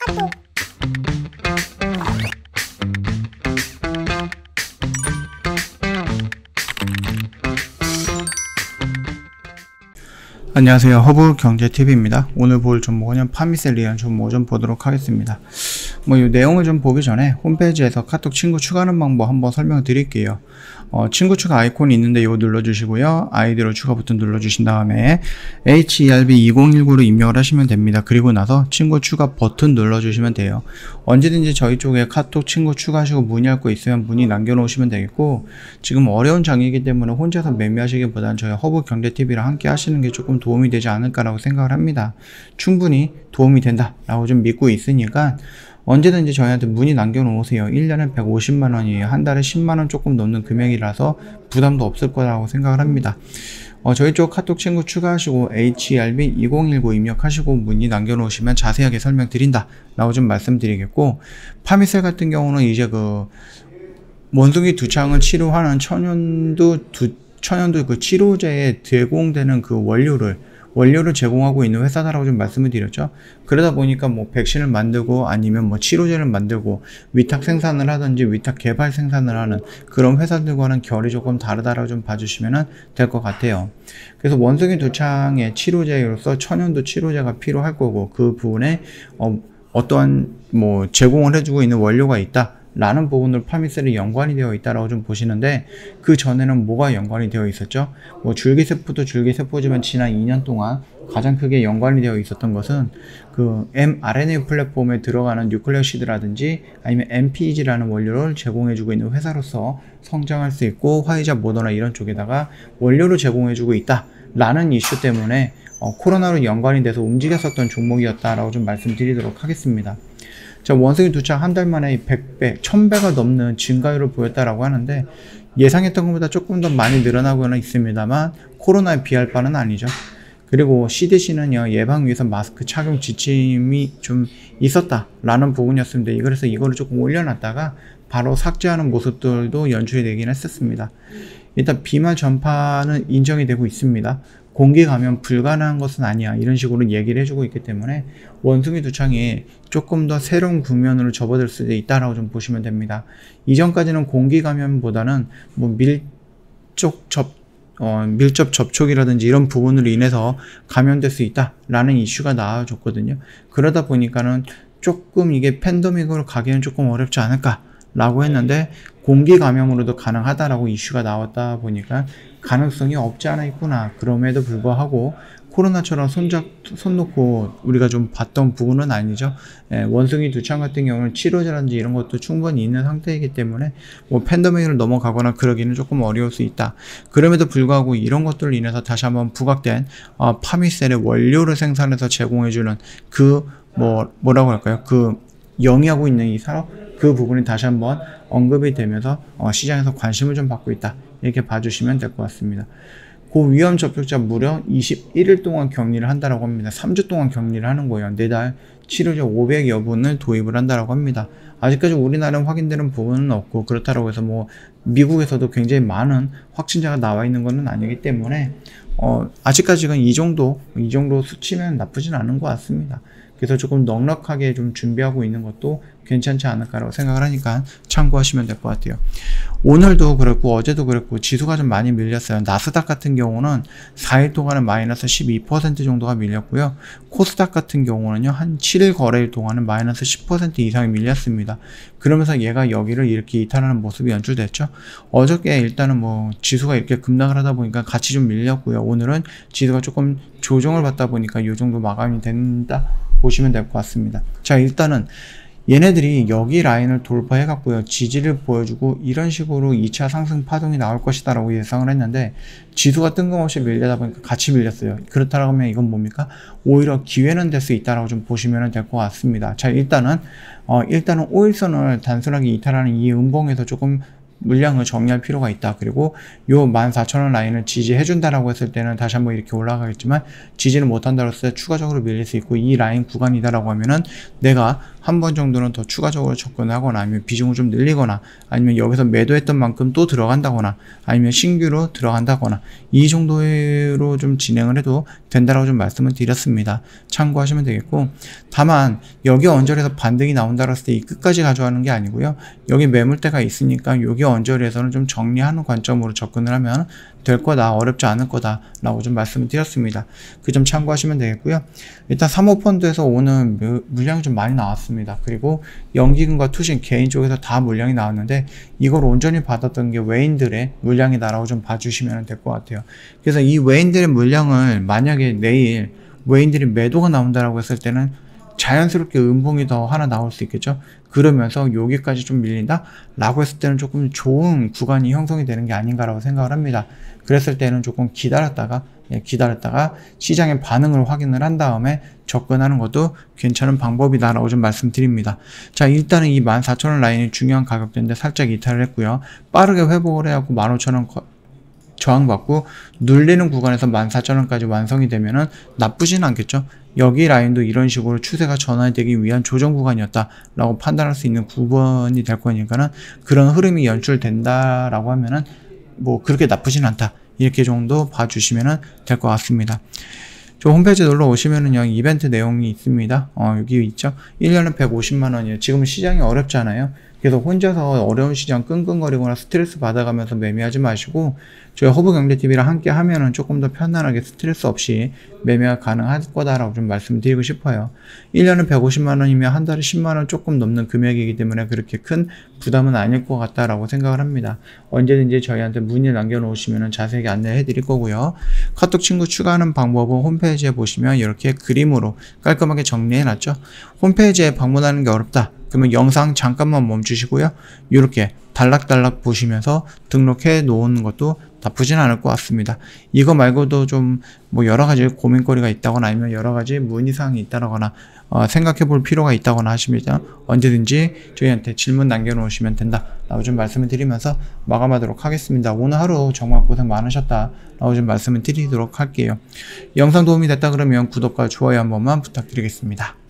안녕하세요. 허브경제TV입니다. 오늘 볼 종목은 파미셀리안 종목 좀 보도록 하겠습니다. 이 내용을 좀 보기 전에 홈페이지에서 카톡 친구 추가하는 방법 한번 설명을 드릴게요. 친구 추가 아이콘이 있는데 이거 눌러주시고요. 아이디로 추가 버튼 눌러주신 다음에 HERB2019로 입력을 하시면 됩니다. 그리고 나서 친구 추가 버튼 눌러주시면 돼요. 언제든지 저희 쪽에 카톡 친구 추가하시고 문의할 거 있으면 문의 남겨놓으시면 되겠고, 지금 어려운 장이기 때문에 혼자서 매매하시기보다는 저희 허브경제TV랑 함께 하시는 게 조금 도움이 되지 않을까라고 생각을 합니다. 충분히 도움이 된다라고 좀 믿고 있으니까 언제든지 저희한테 문의 남겨놓으세요. 1년에 150만원이에요. 한 달에 10만원 조금 넘는 금액이라서 부담도 없을 거라고 생각을 합니다. 저희 쪽 카톡 친구 추가하시고 HERB2019 입력하시고 문의 남겨놓으시면 자세하게 설명드린다 라고 좀 말씀드리겠고, 파미셀 같은 경우는 이제 원숭이 두창을 치료하는 천연두 그 치료제에 제공되는 그 원료를 제공하고 있는 회사다라고 좀 말씀을 드렸죠. 그러다 보니까 백신을 만들고 아니면 치료제를 만들고 위탁 생산을 하든지 위탁 개발 생산을 하는 그런 회사들과는 결이 조금 다르다라고 좀 봐주시면 될 것 같아요. 그래서 원숭이 두창의 치료제로서 천연두 치료제가 필요할 거고, 그 부분에 어떠한 제공을 해주고 있는 원료가 있다 라는 부분으로 파미셀이 연관이 되어 있다라고 좀 보시는데, 그 전에는 뭐가 연관이 되어 있었죠? 줄기세포도 줄기세포지만 지난 2년 동안 가장 크게 연관이 되어 있었던 것은 그 mRNA 플랫폼에 들어가는 뉴클레오시드라든지 아니면 MPEG라는 원료를 제공해주고 있는 회사로서 성장할 수 있고, 화이자, 모더나 이런 쪽에다가 원료를 제공해주고 있다 라는 이슈 때문에 코로나로 연관이 돼서 움직였었던 종목이었다라고 좀 말씀드리도록 하겠습니다. 자, 원숭이 두창 한 달 만에 100배, 1000배가 넘는 증가율을 보였다라고 하는데, 예상했던 것보다 조금 더 많이 늘어나고는 있습니다만 코로나에 비할 바는 아니죠. 그리고 CDC는요, 예방 위해서 마스크 착용 지침이 좀 있었다라는 부분이었습니다. 그래서 이거를 조금 올려놨다가 바로 삭제하는 모습들도 연출이 되긴 했었습니다. 일단 비말 전파는 인정이 되고 있습니다. 공기 감염 불가능한 것은 아니야, 이런 식으로 얘기를 해주고 있기 때문에 원숭이 두창이 조금 더 새로운 국면으로 접어들 수도 있다라고 좀 보시면 됩니다. 이전까지는 공기 감염보다는 밀접 접촉이라든지 이런 부분으로 인해서 감염될 수 있다라는 이슈가 나와줬거든요. 그러다 보니까는 조금 이게 팬데믹으로 가기에는 조금 어렵지 않을까 라고 했는데, 공기 감염으로도 가능하다라고 이슈가 나왔다 보니까 가능성이 없지 않아 있구나. 그럼에도 불구하고 코로나처럼 손 놓고 우리가 좀 봤던 부분은 아니죠. 원숭이 두창 같은 경우는 치료제라든지 이런 것도 충분히 있는 상태이기 때문에 팬데믹을 넘어가거나 그러기는 조금 어려울 수 있다. 그럼에도 불구하고 이런 것들로 인해서 다시 한번 부각된 파미셀의 원료를 생산해서 제공해주는 뭐라고 할까요? 영위하고 있는 이 산업, 그 부분이 다시 한번 언급이 되면서 시장에서 관심을 좀 받고 있다, 이렇게 봐주시면 될 것 같습니다. 고위험 접촉자 무려 21일 동안 격리를 한다라고 합니다. 3주 동안 격리를 하는 거예요. 4달 치료제 500여 분을 도입을 한다라고 합니다. 아직까지 우리나라는 확인되는 부분은 없고, 그렇다고 해서 미국에서도 굉장히 많은 확진자가 나와 있는 것은 아니기 때문에 아직까지는 이 정도 수치면 나쁘진 않은 것 같습니다. 그래서 조금 넉넉하게 좀 준비하고 있는 것도 괜찮지 않을까라고 생각을 하니까 참고하시면 될 것 같아요. 오늘도 그랬고 어제도 그랬고 지수가 좀 많이 밀렸어요. 나스닥 같은 경우는 4일 동안은 마이너스 12% 정도가 밀렸고요. 코스닥 같은 경우는요, 한 7일 거래일 동안은 마이너스 10% 이상이 밀렸습니다. 그러면서 얘가 여기를 이렇게 이탈하는 모습이 연출됐죠. 어저께 일단은 지수가 이렇게 급락을 하다 보니까 같이 좀 밀렸고요. 오늘은 지수가 조금 조정을 받다 보니까 이 정도 마감이 된다 보시면 될 것 같습니다. 자, 일단은 얘네들이 여기 라인을 돌파해 갖고요, 지지를 보여주고 이런 식으로 2차 상승 파동이 나올 것이다 라고 예상을 했는데, 지수가 뜬금없이 밀려다 보니까 같이 밀렸어요. 그렇다고 하면 이건 뭡니까? 오히려 기회는 될 수 있다라고 좀 보시면 될 것 같습니다. 자, 일단은 5일선을 단순하게 이탈하는 이 음봉에서 조금 물량을 정리할 필요가 있다. 그리고 요 14,000원 라인을 지지해준다라고 했을 때는 다시 한번 이렇게 올라가겠지만, 지지를 못한다고 했을 때 추가적으로 밀릴 수 있고, 이 라인 구간이다라고 하면은 내가 한 번 정도는 더 추가적으로 접근하거나 아니면 비중을 좀 늘리거나 아니면 여기서 매도했던 만큼 또 들어간다거나 아니면 신규로 들어간다거나 이 정도로 좀 진행을 해도 된다라고 좀 말씀을 드렸습니다. 참고하시면 되겠고, 다만 여기 언저리에서 반등이 나온다고 했을 때 이 끝까지 가져가는 게 아니고요. 여기 매물대가 있으니까 여기 언저리에서는 좀 정리하는 관점으로 접근을 하면 될 거다, 어렵지 않을 거다 라고 좀 말씀을 드렸습니다. 그 점 참고하시면 되겠고요. 일단 사모펀드에서 오는 물량이 좀 많이 나왔습니다. 그리고 연기금과 투신 개인 쪽에서 다 물량이 나왔는데 이걸 온전히 받았던 게 외인들의 물량이다라고 좀 봐주시면 될 것 같아요. 그래서 이 외인들의 물량을 만약에 내일 외인들이 매도가 나온다라고 했을 때는 자연스럽게 음봉이 더 하나 나올 수 있겠죠. 그러면서 여기까지 좀 밀린다 라고 했을 때는 조금 좋은 구간이 형성이 되는 게 아닌가라고 생각을 합니다. 그랬을 때는 조금 기다렸다가 시장의 반응을 확인을 한 다음에 접근하는 것도 괜찮은 방법이다 라고 좀 말씀드립니다. 자, 일단은 이 14,000원 라인이 중요한 가격대인데 살짝 이탈을 했고요. 빠르게 회복을 해갖고 15,000원 저항받고 눌리는 구간에서 14,000원까지 완성이 되면은 나쁘진 않겠죠. 여기 라인도 이런 식으로 추세가 전환되기 위한 조정 구간이었다라고 판단할 수 있는 구간이 될 거니까는 그런 흐름이 연출된다라고 하면은 뭐 그렇게 나쁘진 않다. 이렇게 정도 봐주시면 될 것 같습니다. 저 홈페이지 놀러 오시면은요, 이벤트 내용이 있습니다. 여기 있죠? 1년에 150만원이에요. 지금 시장이 어렵잖아요. 그래서 혼자서 어려운 시장 끙끙거리거나 스트레스 받아가면서 매매하지 마시고 저희 허브경제TV랑 함께 하면은 조금 더 편안하게 스트레스 없이 매매가 가능할 거다라고 좀 말씀드리고 싶어요. 1년에 150만원이면 한 달에 10만원 조금 넘는 금액이기 때문에 그렇게 큰 부담은 아닐 것 같다라고 생각을 합니다. 언제든지 저희한테 문의 남겨놓으시면 자세하게 안내해 드릴 거고요. 카톡 친구 추가하는 방법은 홈페이지에 보시면 이렇게 그림으로 깔끔하게 정리해 놨죠. 홈페이지에 방문하는 게 어렵다. 그러면 영상 잠깐만 멈추시고요. 이렇게 단락단락 보시면서 등록해 놓은 것도 나쁘진 않을 것 같습니다. 이거 말고도 좀 뭐 여러 가지 고민거리가 있다거나 아니면 여러 가지 문의사항이 있다거나 생각해 볼 필요가 있다거나 하시면 언제든지 저희한테 질문 남겨놓으시면 된다 라고 좀 말씀을 드리면서 마감하도록 하겠습니다. 오늘 하루 정말 고생 많으셨다 라고 좀 말씀을 드리도록 할게요. 영상 도움이 됐다 그러면 구독과 좋아요 한 번만 부탁드리겠습니다.